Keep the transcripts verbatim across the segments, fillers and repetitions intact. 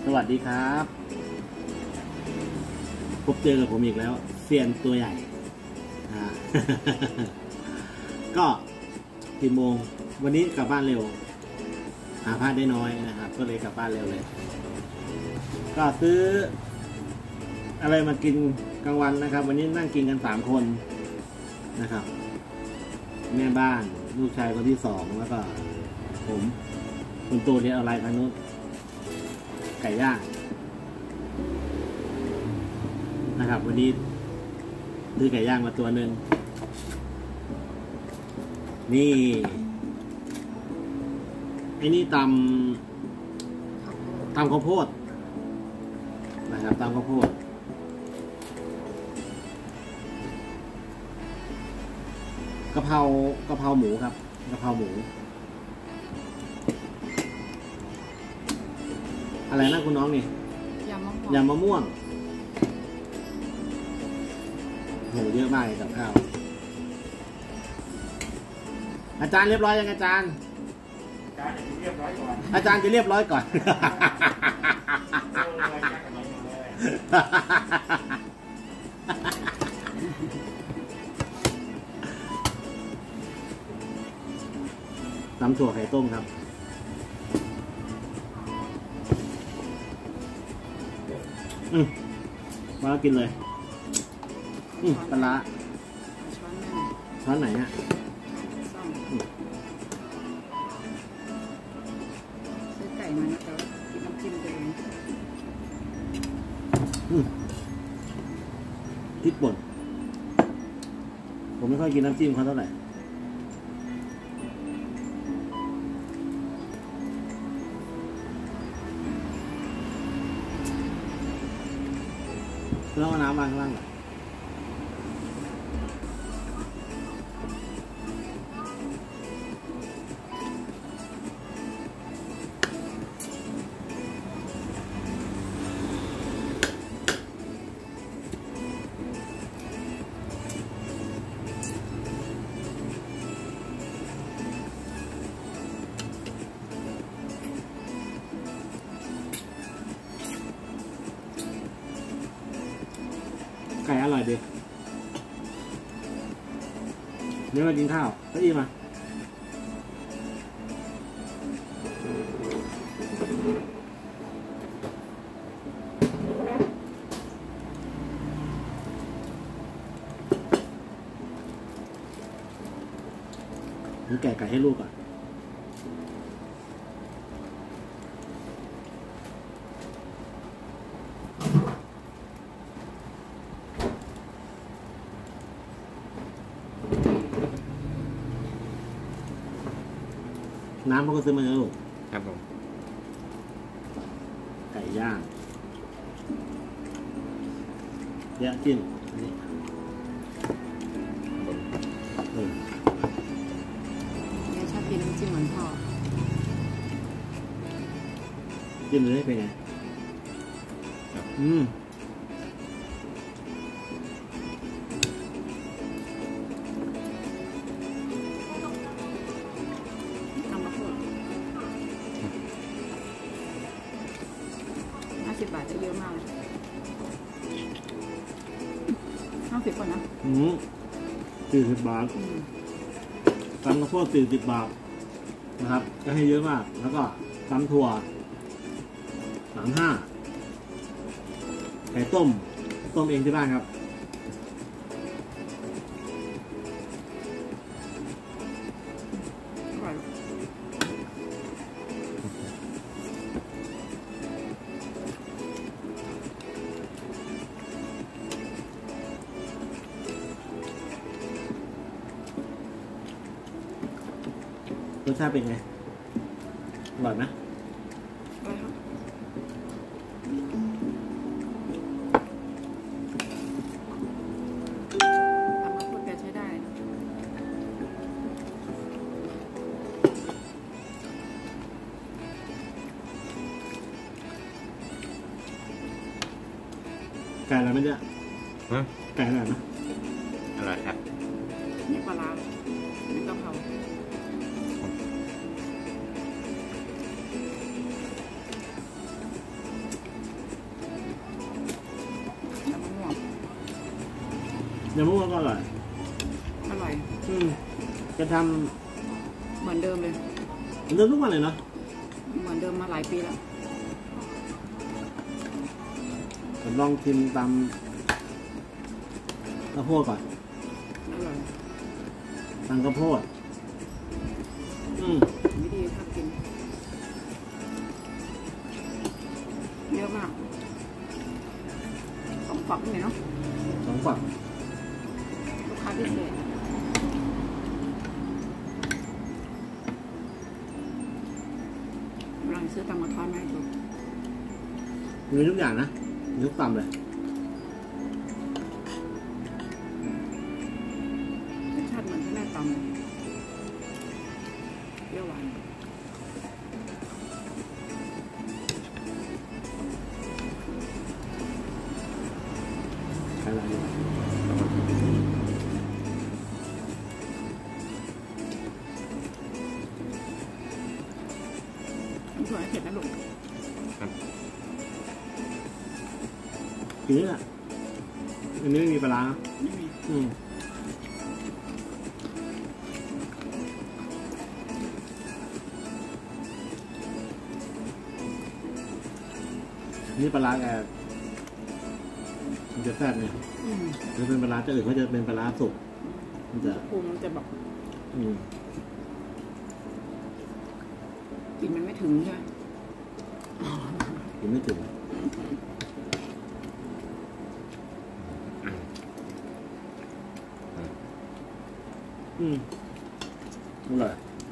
วัสดีครับพบเจอกับผมอีกแล้วเซียนตัวใหญ่ก็กี่โมงวันนี้กลับบ้านเร็วหาพลาดได้น้อยนะครับก็เลยกลับบ้านเร็วเลยก็ซื้ออะไรมากินกลางวันนะครับวันนี้นั่งกินกันสามคนนะครับแม่บ้านลูกชายคนที่สองแล้วก็ผมคนโตเรียนอะไรทางนู้นไก่ย่างนะครับวันนี้ซื้อไก่ย่างมาตัวหนึ่งนี่ไอ้นี่ตำตำข้าวโพดนะครับตำข้าวโพดกะเพรากะเพราหมูครับกะเพราหมูอะไรนะคุณน้องนี่ยำมะม่วงยำมะม่วงโหเยอะมากกับข้าวอาจารย์เรียบร้อยยังอาจารย์อาจารย์จะเรียบร้อยก่อนอาจารย์จะเรียบร้อยก่อนตำถั่วไข่ต้มครับอืมมากินเลยอืมปลาร้าช้อนไหนเนี่ยซื้อไก่มานะคะกินน้ำจิ้มไปเลยพริกป่นผมไม่ค่อยกินน้ำจิ้มเขาเท่าไหร่แล้วน้ำวางข้างล่างหน่อยไก่อร่อยดีเดี๋ยวมากินข้าวก็อีมาหรือแกะไก่ให้ลูกอ่ะน้ำเขาก็ซื้อมาแล้วลูกครับผมไก่ย่างเยอะจิ้มอันนี้เออแกชอบกินน้ำจิ้มเหมือนพ่อจิ้มเลยเป็นไงอืมสิบบาทจะเยอะมากห้าสิบคนนะอืมสี่สิบบาทตำข้าวโพดสี่สิบบาทนะครับก็ให้เยอะมากแล้วก็ตำถั่วสามห้าไก่ต้มต้มเองที่บ้านครับรสชาติเป็นไงอร่อยไหมอร่อยครับทำมาพูดกันใช้ได้ไก่อะไรไม่เนี่ยไก่อะไรนะอร่อยครับนี่ปลาร้านี่กะเพรากยำมะม่วงก็อร่อยอร่อยอืมจะทเหมือนเดิมเลยำเริ่มทุกวันเลยเนาะเหมือนเดิมมาหลายปีแล้วผมลองชิมตำข้าวโพดก่อนอร่อยตำข้าวโพดอืมวิธีทำกินเยอะมากสองฝักนี่เนาะสองฝักลูกค้าพิเศษกำลังซื้อตำกระท้อนมาให้ดูมีทุกอย่างนะมีทุกตำเลยรสชาติเหมือนที่แม่ตำเลยเปรี้ยวหวานใช่แล้วสวยเผ็ดนะลูกทีนี้อ่ะอันนี้ไม่มีปลาร้าไม่มีอืมนี่ปลาร้าแกมันจะแซ่บเนี่ยอืมถ้าเป็นปลาร้าจะอื่นเขาจะเป็นปลาร้าสุกมันจะปรุงมันจะแบบอืมกลิ่นมันไม่ถึงใช่ไหมกินไม่ถึงอืมอร่อย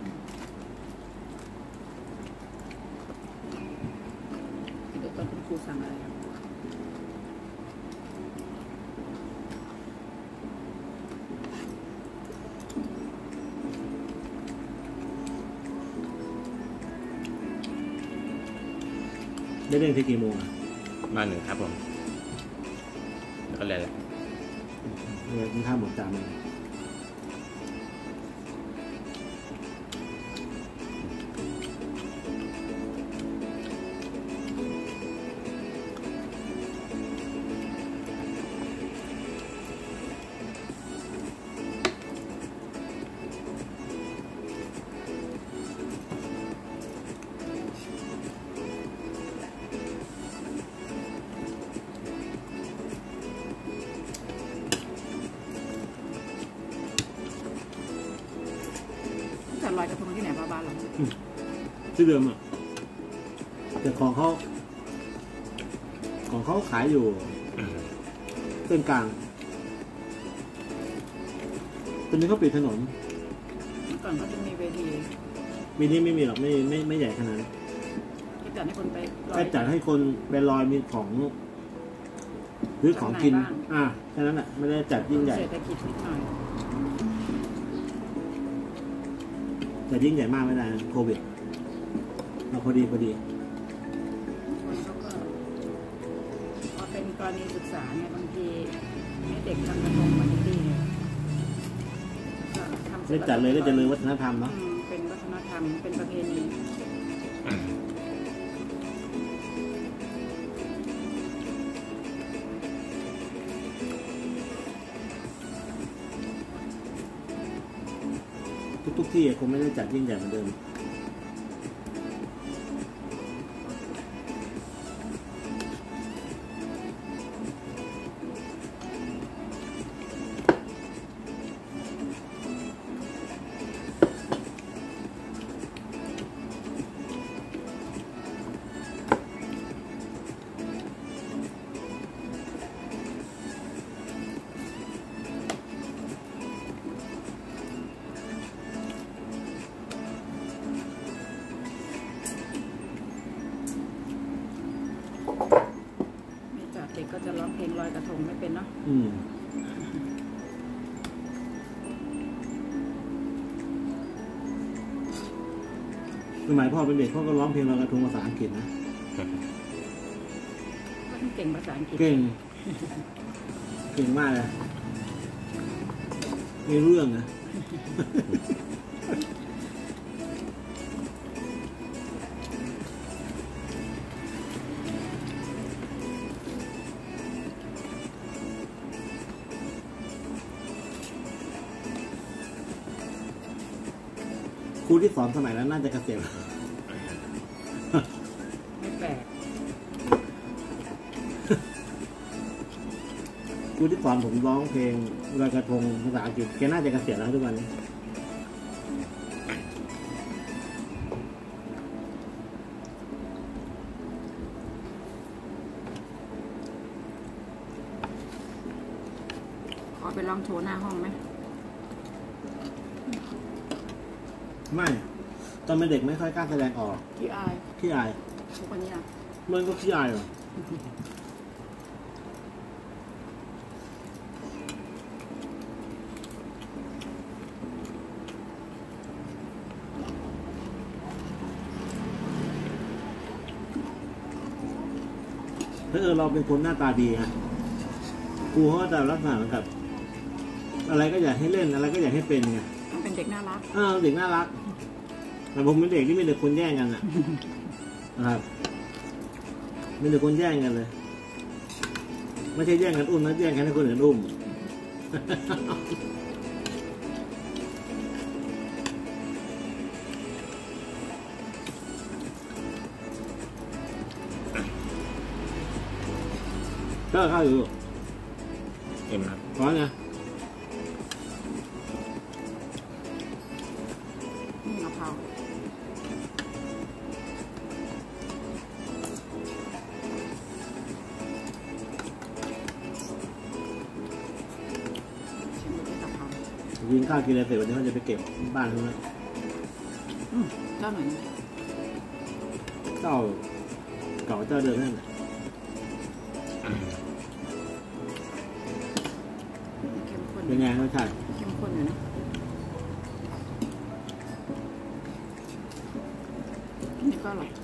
เดี๋ยวตอนคุณครูสั่งอะไรอะได้เล่นที่กี่โมงอ่ะมาหนึ่งครับผมแล้วก็เลยเนี่ยกินข้าวหมดจานเลยจะลอยกระทงที่ไหนบ้าบ้านเราที่เดิมอ่ะแต่ของเขาของเขาขายอยู่เส้นกลางตอนนี้เขาปิดถนนเมื่อก่อนเขาจะมีเวทีมีนี่ไม่มีหรอกไม่ไม่ไม่ใหญ่ขนาดนั้นที่จัดให้คนไปลอแค่ยจัดให้คนไปลอยมีของหรือของกิน อ่าแค่นั้นแหละไม่ได้จัดยิ่งใหญ่เศรษฐกิจนิดหน่อยจัดยิ่งใหญ่มากไม่ได้นะโควิดเราพอดีพอดีคนเขาก็พอเป็นกรณีศึกษาเนี่ยบางทีให้เด็กทำกระทงมาดีๆเนี่ยก็ทำสร็ได้จัดเลยก็จะเลยวัฒนธรรมอืเนาะมเป็นวัฒนธรรมเป็นประเพณีทุกๆที่คงไม่ได้จัดยิ่งใหญ่เหมือนเดิมไม่จัดเด็กก็จะร้องเพลงลอยกระทงไม่เป็นเนาะอืมสมัยพ่อเป็นเด็กพ่อก็ร้องเพลงลอยกระทงภาษาอังกฤษนะก็ต้องเก่งภาษาอังกฤษเก่ง เก่งมากเลยไม่เรื่องนะครูที่สอนสมัยนั้นน่าจะเกษียณไม่แปลกครูที่สอนผมร้องเพลงลอยกระทงภาษาอังกฤษแกน่าจะเกษียณแล้วทุกวันนี้ขอไปลองโชว์หน้าห้องไหมไม่ตอนเป็นเด็กไม่ค่อยกล้าแสดงออกพี่อายขี้อายทุกวันนี้นะมันก็ขี้อายเหรอถ้าเออเราเป็นคนหน้าตาดีฮะครูเขาก็จะลักษณะเหมือนกับ อะไรก็อยากให้เล่นอะไรก็อยากให้เป็นไงมันเป็นเด็กน่ารักอ้าวเด็กน่ารักแต่ผมเป็นเด็กที่มีแต่คนแย่งกันอะนะครับมีแต่คนแย่งกันเลย ไม่ใช่แย่งกันอุ้มนะแย่งกันให้คนอื่นอุ้ม ก็เข้าอยู่เอ็มครับร้อนไงนี่มะพร้าวชิมดูด้วยกะเพรากินข้าวกินอะไรเสร็จวันนี้เขาจะไปเก็บบ้านเขาแล้วอืมเจ้าหน่อยเจ้าเก่าเจ้าเดิมนั่นแหละเข้มข้นเป็นไงรสชาติเข้มข้นอยู่นะนี่ก็อร่อย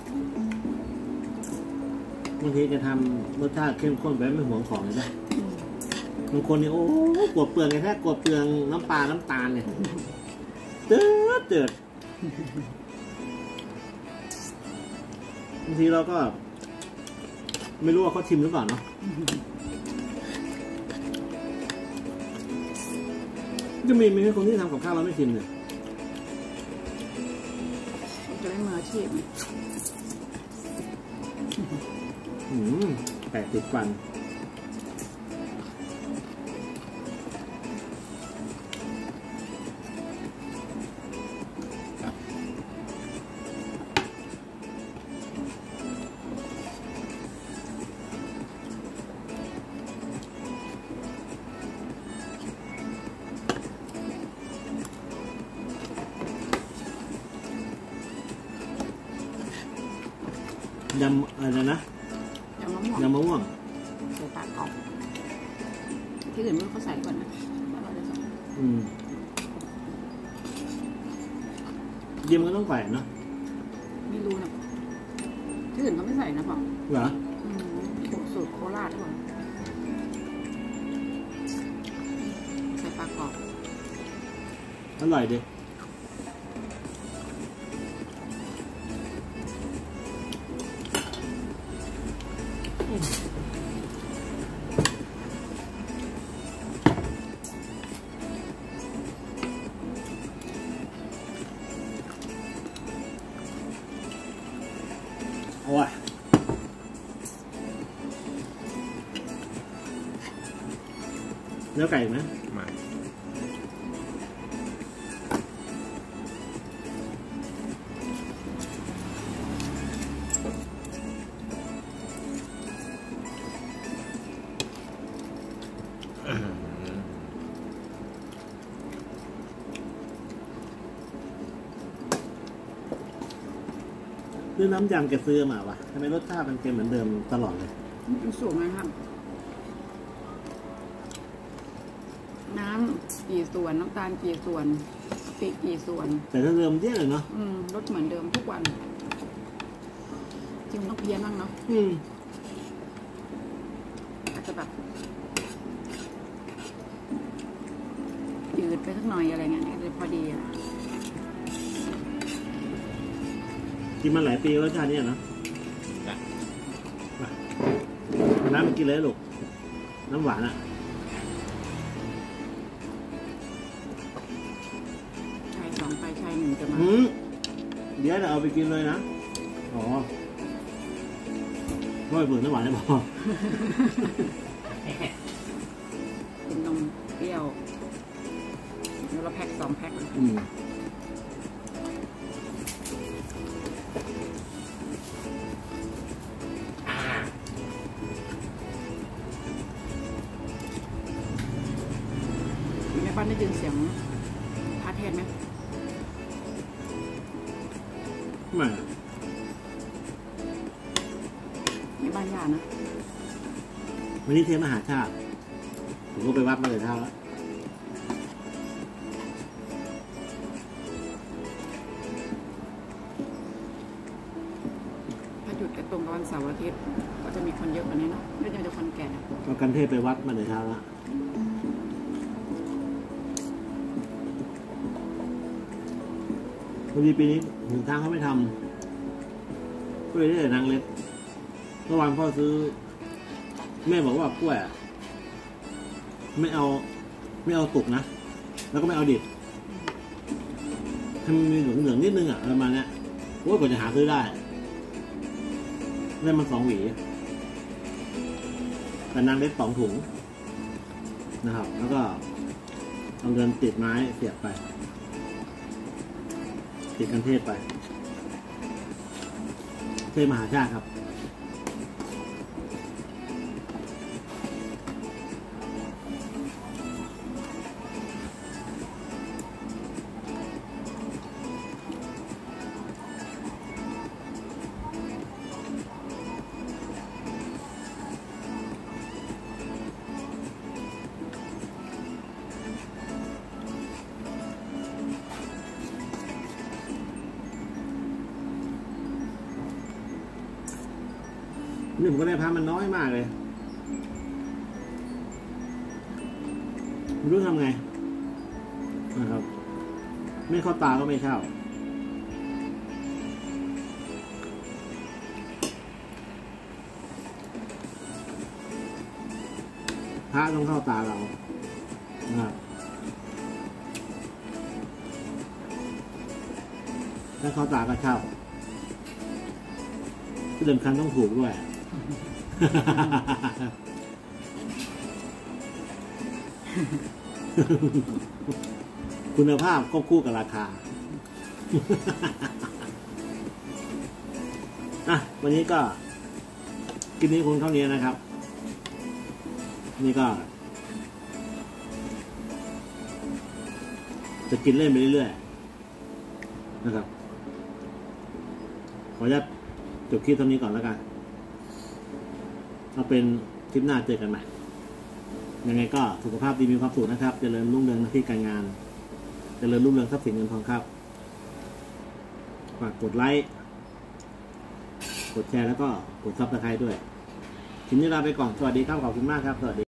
บางทีจะทำรสชาติเข้มข้นแบบไม่หวงของเลยนะอืมบางคนนี่โอ้กวดเปลืองเลยแค่กวดเปลืองน้ำปลาน้ำตาลเนี่ยเติร์ดเติร์ดบางทีเราก็ ไม่รู้ว่าเขาชิมหรือเปล่าเนาะจะมีมีแค่คนที่ทำกับข้าวเราไม่ชิมเนี่ยจะได้มืออาชีพไหมอืมแปดติดฟันยำอะไรนะยำมะม่วงยำมะม่วงใส่ปลากรอบที่อื่นไม่รู้เขาใส่ก่อนนะว่าเราจะใส่อืมยิมก็ต้องใส่เนาะไม่รู้นะที่อื่นเขาไม่ใส่นะบอกเหรออืมสูตรโคราชก่อนใส่ปลากรอบอร่อยดิโอ้ยเนื้อไก่ไหมมาหรือน้ำยำแกซื้อมาวะทำไมรสชาติมันเป็นเหมือนเดิมตลอดเลยมันสูงนะครับ น้ำกี่ส่วนน้ำตาลกี่ส่วนกะปิกี่ส่วนแต่ถ้าเดิมเยอะเลยเนาะอืมรสเหมือนเดิมทุกวันจริงมันต้องเพี้ยนบ้างเนาะอืมอาจจะแบบจืดไปสักหน่อยอะไรเงี้ยอาจจะพอดีอ่ะกินมาหลายปีรสชาติเนี้ยเนาะมาน้ำมันกินเลยลูกน้ำหวานอ่ะชายสองไปชายหนึ่งจะมาอืมเดี๋ยวเราเอาไปกินเลยนะอ๋อก็ไปเปิดน้ำหวานได้พอเป็นนมเปรี้ยวแล้วเราแพ็คสองแพ็คอืมในบ้านได้ยินเสียงพระเทศไหมไม่ในบ้านย่านะวันนี้เทศมหาชาติผมก็ไปวัดมาเลยเท่าแล้วถ้าหยุดกันตรงกับวันเสาร์อาทิตย์ก็จะมีคนเยอะกว่านี้เนาะไม่ใช่จะคนแก่เอากันเทศไปวัดมาเลยเท่าแล้วพอดีปีนี้หนทางเขาไม่ทำก็เลยได้แต่นางเล็กเมื่อวานพ่อซื้อ แม่บอกว่ากล้วยไม่เอา ไม่เอาตุกนะแล้วก็ไม่เอาดิบให้มันมีเหลืองเหลืองนิดนึงอ่ะประมาณนี้โอ้ยกว่าจะหาซื้อได้ได้มันสองหวีแต่นางเล็กสองถุงนะครับ แล้วก็เอาเงินติดไม้เสียบไปติดกันเทศไปเทศมหาชาติครับนี่ผมก็ได้พามันน้อยมากเลยไม่รู้ทำไงนะครับไม่เข้าตาก็ไม่เข้าพระต้องเข้าตาเรานะครับถ้าเข้าตาก็เข้าที่สำคัญต้องถูกด้วย คุณภาพก็คู่กับราคา อ่ะวันนี้ก็กินนี้คงเท่านี้นะครับ นี่ก็ จะกินเล่นไปเรื่อยๆนะครับ ขออนุญาตจบคลิปเท่านี้ก่อนแล้วกันเอาเป็นคลิปหน้าเจอกันใหม่ยังไงก็สุขภาพดีมีความสุขนะครับเจริญรุ่งเรืองหน้าที่การงานเจริญรุ่งเรืองทรัพย์สินเงินทองครับฝากกดไลค์กดแชร์แล้วก็กดซับสไครบ์ด้วยคลิปนี้ลาไปก่อนสวัสดีครับขอบคุณมากครับสวัสดี